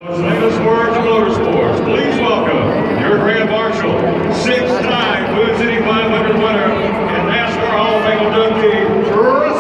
Las Vegas Words Motorsports, please welcome your Grand Marshal, six-time Food City 500 winner, and NASCAR Hall of Fame inductee,